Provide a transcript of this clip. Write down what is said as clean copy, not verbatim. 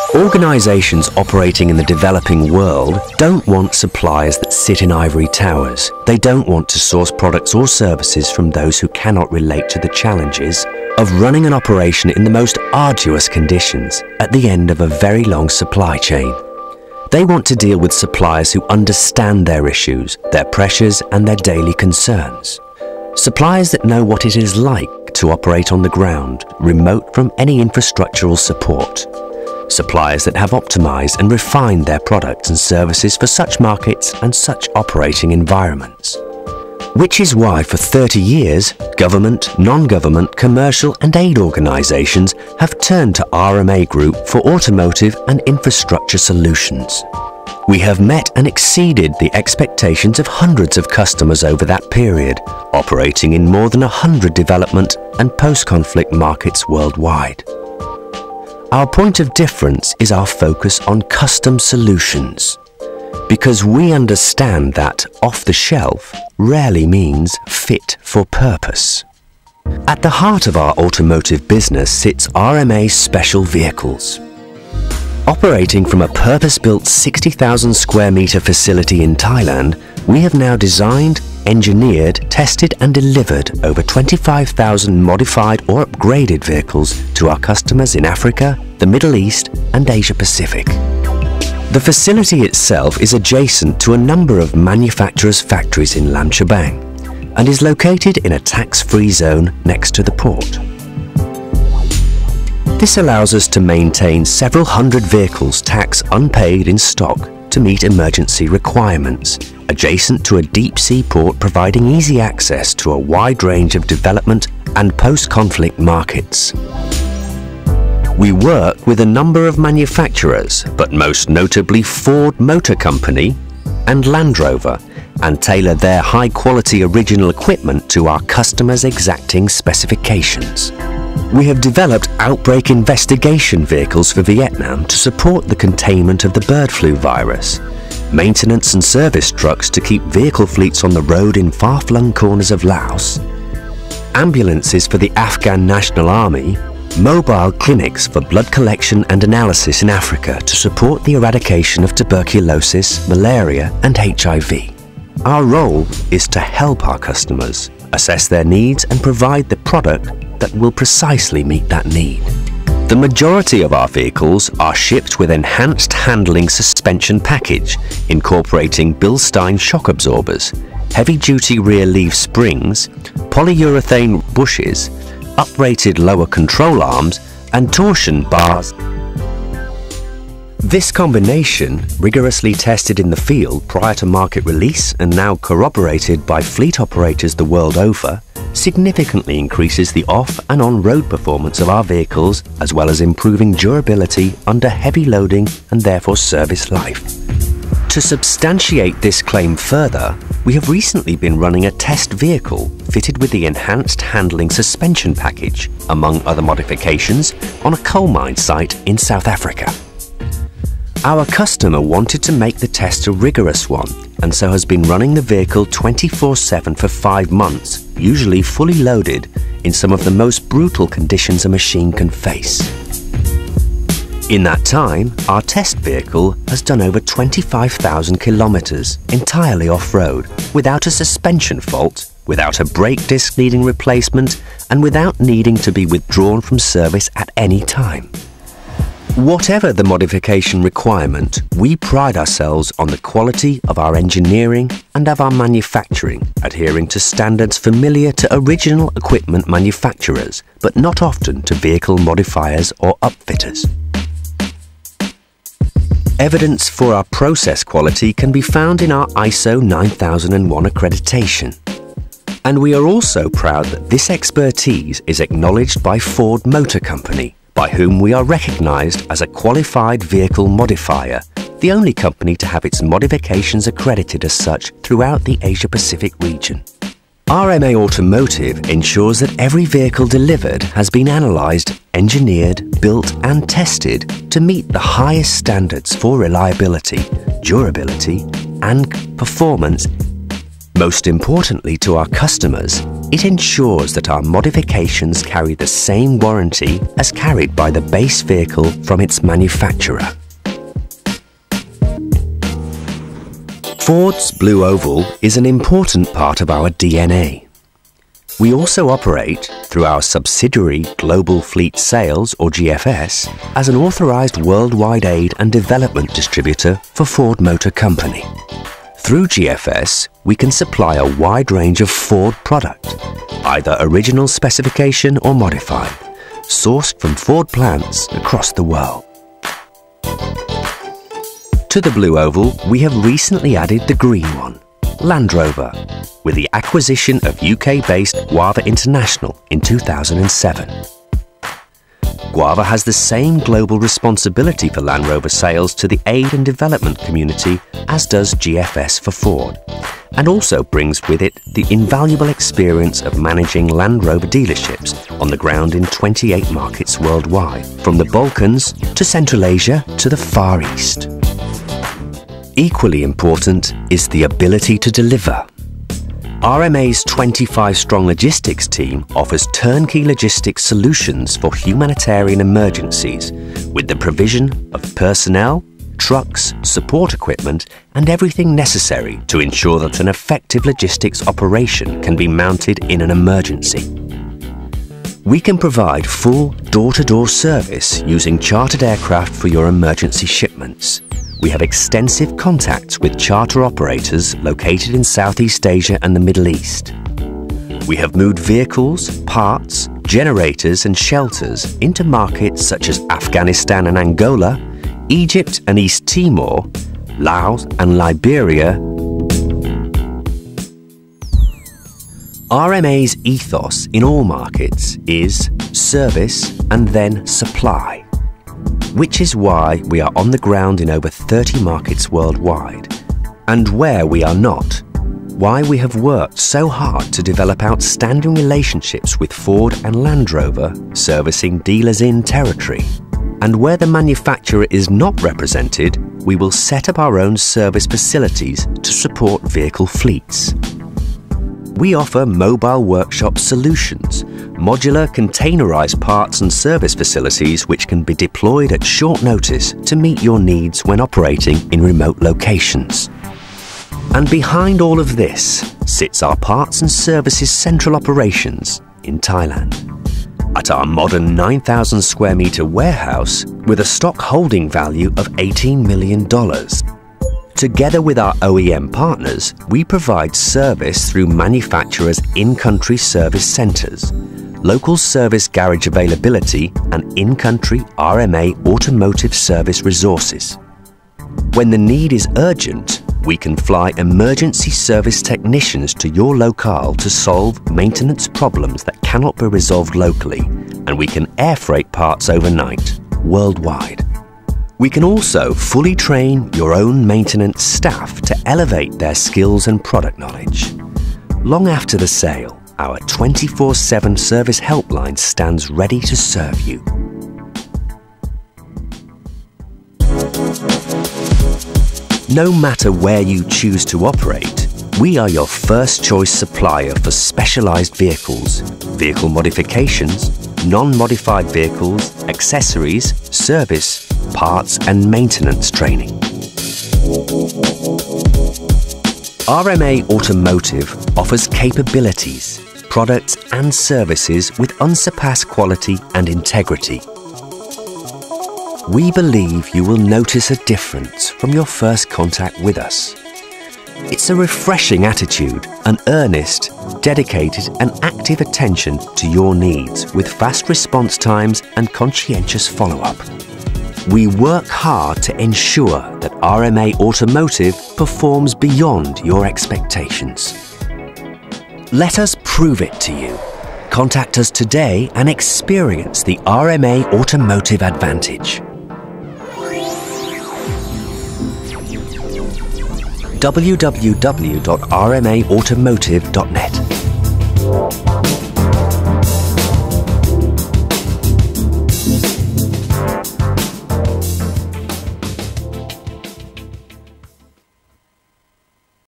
Organisations operating in the developing world don't want suppliers that sit in ivory towers. They don't want to source products or services from those who cannot relate to the challenges of running an operation in the most arduous conditions at the end of a very long supply chain. They want to deal with suppliers who understand their issues, their pressures and their daily concerns. Suppliers that know what it is like to operate on the ground, remote from any infrastructural support. Suppliers that have optimized and refined their products and services for such markets and such operating environments. Which is why for 30 years, government, non-government, commercial and aid organisations have turned to RMA Group for automotive and infrastructure solutions. We have met and exceeded the expectations of hundreds of customers over that period, operating in more than 100 development and post-conflict markets worldwide. Our point of difference is our focus on custom solutions, because we understand that off-the-shelf rarely means fit for purpose. At the heart of our automotive business sits RMA Special Vehicles. Operating from a purpose-built 60,000 square metre facility in Thailand, we have now designed, engineered, tested and delivered over 25,000 modified or upgraded vehicles to our customers in Africa, the Middle East and Asia Pacific. The facility itself is adjacent to a number of manufacturers' factories in Lam Chabang and is located in a tax-free zone next to the port. This allows us to maintain several hundred vehicles tax unpaid in stock to meet emergency requirements, adjacent to a deep-sea port providing easy access to a wide range of development and post-conflict markets. We work with a number of manufacturers, but most notably Ford Motor Company and Land Rover, and tailor their high-quality original equipment to our customers' exacting specifications. We have developed outbreak investigation vehicles for Vietnam to support the containment of the bird flu virus, maintenance and service trucks to keep vehicle fleets on the road in far-flung corners of Laos, ambulances for the Afghan National Army, mobile clinics for blood collection and analysis in Africa to support the eradication of tuberculosis, malaria and HIV. Our role is to help our customers assess their needs and provide the product that will precisely meet that need. The majority of our vehicles are shipped with enhanced handling suspension package, incorporating Bilstein shock absorbers, heavy-duty rear leaf springs, polyurethane bushes, uprated lower control arms and torsion bars. This combination, rigorously tested in the field prior to market release and now corroborated by fleet operators the world over, significantly increases the off- and on-road performance of our vehicles, as well as improving durability under heavy loading and therefore service life. To substantiate this claim further, we have recently been running a test vehicle fitted with the enhanced handling suspension package, among other modifications, on a coal mine site in South Africa. Our customer wanted to make the test a rigorous one, and so has been running the vehicle 24/7 for 5 months, usually fully loaded, in some of the most brutal conditions a machine can face. In that time, our test vehicle has done over 25,000 kilometers entirely off-road, without a suspension fault, without a brake disc needing replacement, and without needing to be withdrawn from service at any time. Whatever the modification requirement, we pride ourselves on the quality of our engineering and of our manufacturing, adhering to standards familiar to original equipment manufacturers, but not often to vehicle modifiers or upfitters. Evidence for our process quality can be found in our ISO 9001 accreditation. And we are also proud that this expertise is acknowledged by Ford Motor Company, by whom we are recognised as a qualified vehicle modifier, the only company to have its modifications accredited as such throughout the Asia-Pacific region. RMA Automotive ensures that every vehicle delivered has been analysed, engineered, built and tested to meet the highest standards for reliability, durability and performance, Most importantly to our customers, it ensures that our modifications carry the same warranty as carried by the base vehicle from its manufacturer. Ford's Blue Oval is an important part of our DNA. We also operate, through our subsidiary Global Fleet Sales, or GFS, as an authorised worldwide aid and development distributor for Ford Motor Company. Through GFS, we can supply a wide range of Ford product, either original specification or modified, sourced from Ford plants across the world. To the Blue Oval, we have recently added the green one, Land Rover, with the acquisition of UK-based Guava International in 2007. Guava has the same global responsibility for Land Rover sales to the aid and development community as does GFS for Ford, and also brings with it the invaluable experience of managing Land Rover dealerships on the ground in 28 markets worldwide, from the Balkans to Central Asia to the Far East. Equally important is the ability to deliver. RMA's 25-strong logistics team offers turnkey logistics solutions for humanitarian emergencies with the provision of personnel, trucks, support equipment and everything necessary to ensure that an effective logistics operation can be mounted in an emergency. We can provide full door-to-door service using chartered aircraft for your emergency shipments. We have extensive contacts with charter operators located in Southeast Asia and the Middle East. We have moved vehicles, parts, generators and shelters into markets such as Afghanistan and Angola, Egypt and East Timor, Laos and Liberia. RMA's ethos in all markets is service and then supply, which is why we are on the ground in over 30 markets worldwide, and where we are not, why we have worked so hard to develop outstanding relationships with Ford and Land Rover servicing dealers in territory, and where the manufacturer is not represented, we will set up our own service facilities to support vehicle fleets. We offer mobile workshop solutions, modular containerized parts and service facilities which can be deployed at short notice to meet your needs when operating in remote locations. And behind all of this sits our parts and services central operations in Thailand. At our modern 9,000 square meter warehouse with a stock holding value of $18 million. Together with our OEM partners, we provide service through manufacturers' in-country service centres, local service garage availability and in-country RMA automotive service resources. When the need is urgent, we can fly emergency service technicians to your locale to solve maintenance problems that cannot be resolved locally, and we can air freight parts overnight, worldwide. We can also fully train your own maintenance staff to elevate their skills and product knowledge. Long after the sale, our 24/7 service helpline stands ready to serve you. No matter where you choose to operate, we are your first choice supplier for specialized vehicles, vehicle modifications, non-modified vehicles, accessories, service, parts and maintenance training. RMA Automotive offers capabilities, products and services with unsurpassed quality and integrity. We believe you will notice a difference from your first contact with us. It's a refreshing attitude, an earnest, dedicated and active attention to your needs with fast response times and conscientious follow-up. We work hard to ensure that RMA Automotive performs beyond your expectations. Let us prove it to you. Contact us today and experience the RMA Automotive advantage. www.rmaautomotive.net